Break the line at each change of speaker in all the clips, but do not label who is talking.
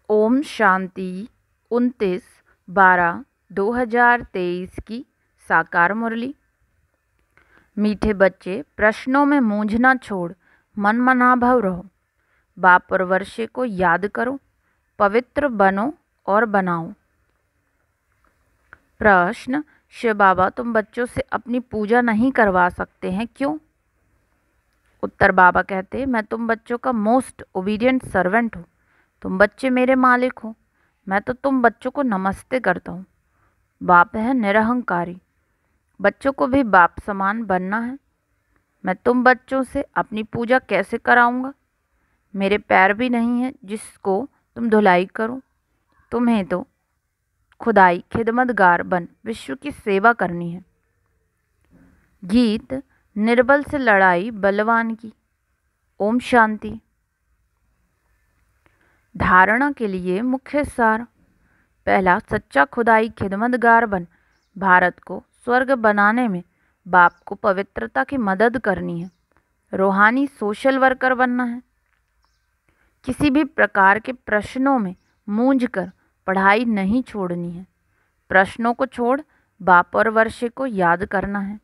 ओम शांति 29/12/2023 की साकार मुरली। मीठे बच्चे, प्रश्नों में मूंझना छोड़ मनमना भव रहो। बाप और वर्षे को याद करो, पवित्र बनो और बनाओ। प्रश्न: शिव बाबा, तुम बच्चों से अपनी पूजा नहीं करवा सकते हैं, क्यों? उत्तर: बाबा कहते, मैं तुम बच्चों का मोस्ट ओबीडियंट सर्वेंट हूँ। तुम बच्चे मेरे मालिक हो। मैं तो तुम बच्चों को नमस्ते करता हूँ। बाप है निरहंकारी। बच्चों को भी बाप समान बनना है। मैं तुम बच्चों से अपनी पूजा कैसे कराऊंगा? मेरे पैर भी नहीं हैं जिसको तुम धुलाई करो। तुम्हें तो खुदाई खिदमतगार बन विश्व की सेवा करनी है। गीत: निर्बल से लड़ाई बलवान की। ओम शांति। धारणा के लिए मुख्य सार: पहला, सच्चा खुदाई खिदमतगार बन भारत को स्वर्ग बनाने में बाप को पवित्रता की मदद करनी है। रूहानी सोशल वर्कर बनना है। किसी भी प्रकार के प्रश्नों में मूंझकर पढ़ाई नहीं छोड़नी है। प्रश्नों को छोड़ बाप और वर्षे को याद करना है।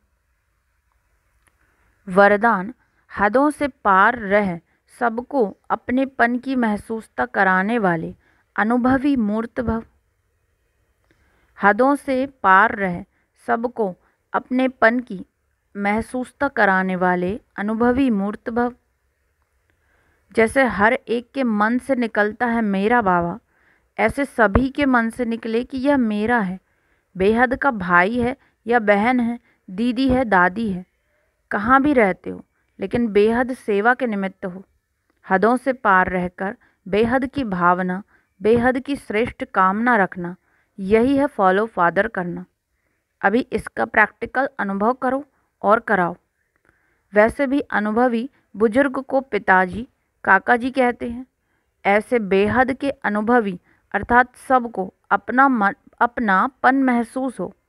वरदान: हदों से पार रह सबको अपनेपन की महसूसता कराने वाले अनुभवी मूर्त भव। हदों से पार रह सबको अपनेपन की महसूसता कराने वाले अनुभवी मूर्त भव। जैसे हर एक के मन से निकलता है मेरा बाबा, ऐसे सभी के मन से निकले कि यह मेरा है। बेहद का भाई है या बहन है, दीदी है, दादी है, कहाँ भी रहते हो लेकिन बेहद सेवा के निमित्त हो। हदों से पार रहकर बेहद की भावना, बेहद की श्रेष्ठ कामना रखना, यही है फॉलो फादर करना। अभी इसका प्रैक्टिकल अनुभव करो और कराओ। वैसे भी अनुभवी बुजुर्ग को पिताजी, काका जी कहते हैं। ऐसे बेहद के अनुभवी अर्थात सबको अपनापन महसूस हो।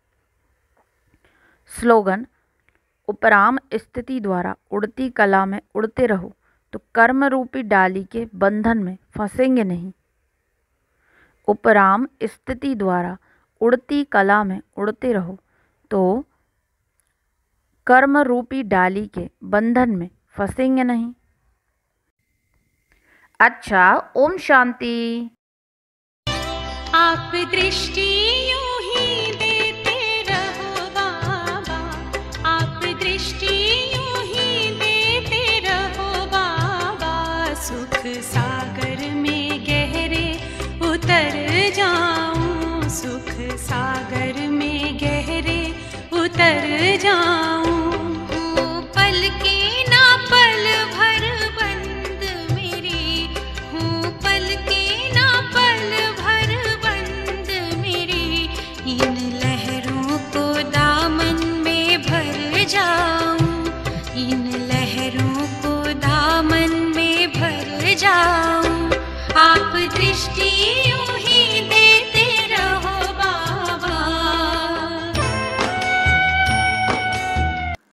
स्लोगन: उपराम स्थिति द्वारा उड़ती कला में उड़ते रहो तो कर्म रूपी डाली के बंधन में फंसेंगे नहीं। उपराम स्थिति द्वारा उड़ती कला में उड़ते रहो तो कर्म रूपी डाली के बंधन में फंसेंगे नहीं। अच्छा, ओम शांति।
आप दृष्टि यूं ही देते रहो बाबा, आप दृष्टि यूं ही देते रहो बाबा। सुख सागर में गहरे उतर जाऊं, सुख सागर में गहरे उतर जाऊं। पल की ना पल भर बंद मेरी हूँ, पल की ना पल भर बंद मेरी। इन लहरों को दामन में भर जाऊं, इन लहरों को दामन में भर जाऊं। आप दृष्टि